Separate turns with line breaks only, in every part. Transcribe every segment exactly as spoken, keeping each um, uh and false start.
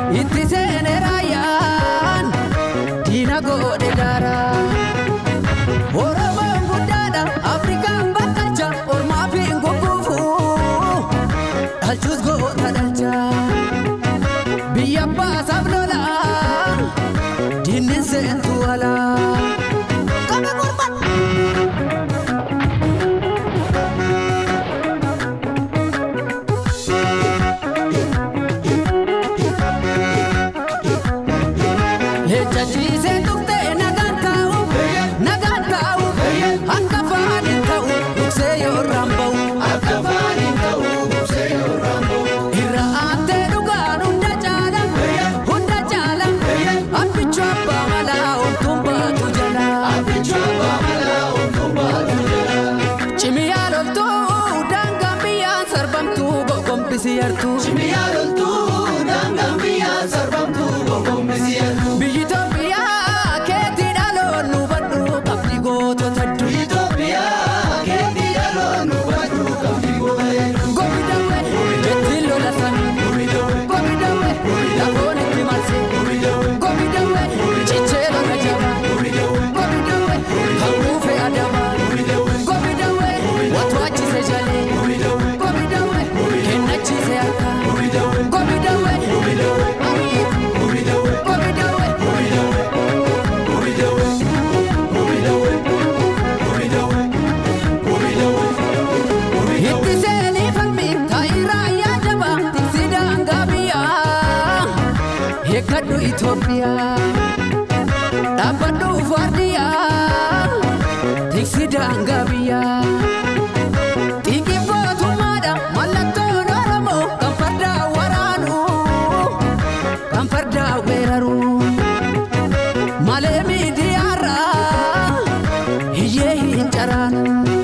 ittisene raayaan diina godhe daara Oromoon guddaadha Afrikaan bakkalcha ormaa fi nguguufu dhalchuus goota dhalcha biyya baasaaf lola diinni seentu alaa
Chimiyaloltu dangambia sarbamtu gogombisiyaltu
Biyitopia keti dalon nubaddu kafli goto taddu
Biyitopia keti dalon nubaddu kafli goto taddu
Gobidawe betillo la sami Gobidawe lafone timarse Gobidawe chichelo rajaba Gobidawe harufe adaba Gobidawe watwachi sejale Gobidawe kenachi seaka Kadu Ethiopia, Dabadu Fardia, Tixida Angabia, Tiki Botumada, Malato Noramo, Kamfarda Waranu, Kamfarda Weraru, Malemi Diara, Yehi Charanu.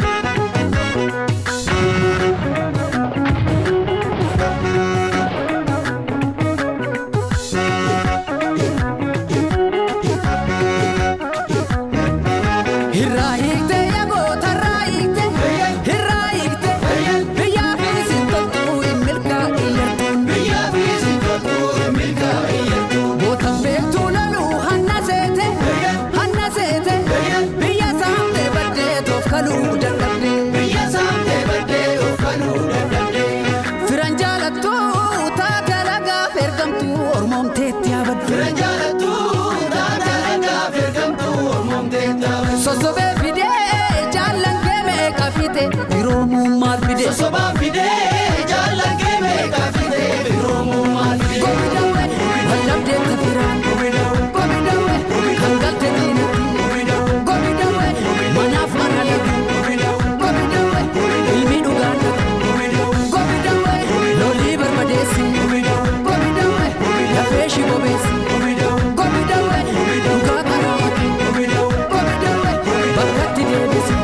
Sosobe fide jalan keme kafite biromu mal fide
Sosoba fide jalan keme kafite biromu mal fide
Gobidawe walam de kafiran Gobidawe kangal te dinati Gobidawe manaf manalagu Gobidawe ilmi dugana Gobidawe loli barbadesi Gobidawe yafeshi bobesi Gobidawe duka karamati Bakati debesi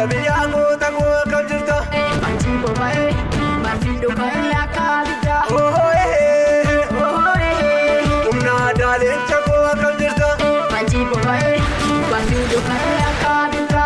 biyya goota koo kam jirta.
Banji bobae, marfindo kaya kabida.
Oh eh,
Oh eh,
umna daaleen chakoo kam jirta.
banji bobae, marfindo kaya kabida.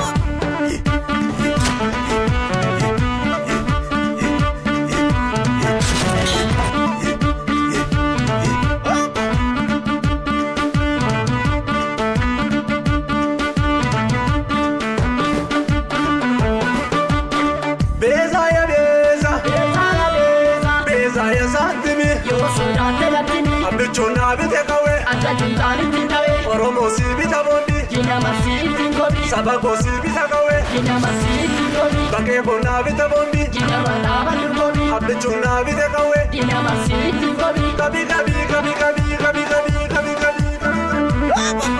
Beza ya beza, beza ya santimi.
Yo sodate latini,
Abbichonna bite kawe,
anta juntani tindawe.
Oromo si bita bondi.
Jina masiti ngobi,
Saba ko si bita kawe,
jina masiti ngobi.
Bake bona bita bondi.
Jina manaba ngobi,
Abbichonna bite kawe.
jina masiti ngobi.
Kabi kabi kabi kabi kabi kabi kabi kabi kabi.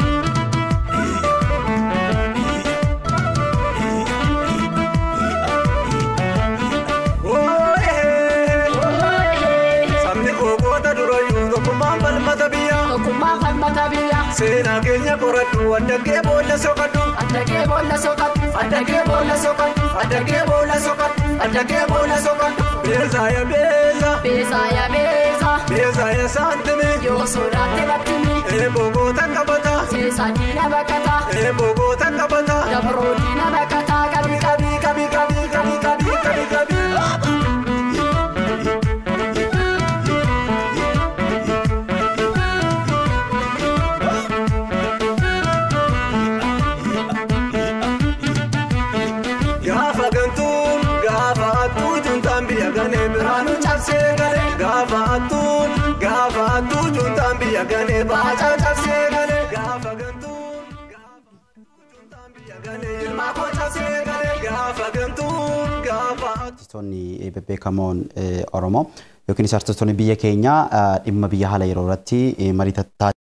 Oh eh,
Oh eh,
sabni ko goota durayyuu tokkummaan falmata biyya.
okuma falmata biya.
Seenaa keenya qoradhu addagee boolla soqadhu.
Adage bola sokatu, adage bola sokatu,
Addagee boolla soqadhu. Addagee boolla soqadhu. Beeza ya beeza,
beza ya beza.
beeza ya saantimi.
Yo sodate latini,
Eeboo goota qabata.
sesa dina bakata.
Eeboo goota qabata.
Dabro dina bakata, gabi
Kabi kabi kabi kabi kabi kabi kabi. Gaafa gantuun gaafa attuu juntaan biyya ganee biraanuu cabsee galee. Gaafa attuun gaafa attuu juntaan biyya ganee baacaa cabsee galee. Gaafa gantuun gaafa juntaan biyya ganee ilmaa koo cabsee galee. Gaafa gantuun gaafa attuu.
Artistoonni bebbeekamoon Oromoo yookiin artistoonni biyya keenyaa dhimma biyya haala yeroo irratti marii tattaafatan